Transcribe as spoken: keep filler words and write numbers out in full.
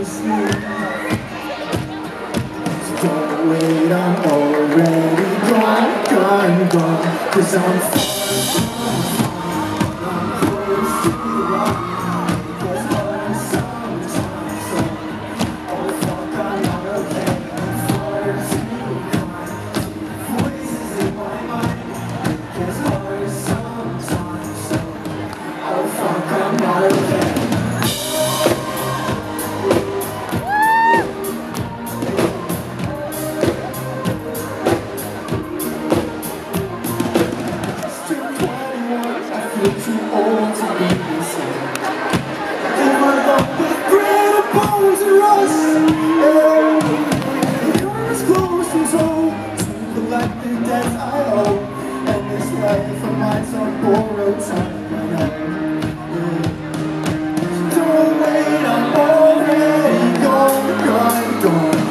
sleep. So don't wait, I'm already gone, gone, gone. Cause I'm far, I'm close to the rock. Because I'm some, some, some. Oh fuck, I'm not okay. I'm far too gone. Voices in my mind. Because I'm some, some, some. Oh fuck, I'm not okay. Too old to be the same. Covered up with grit, bones and rust. The car's closed and sold to collect the debts I owe. And this life of mine's on borrowed time. So don't wait, I'm already gone, gone, gone.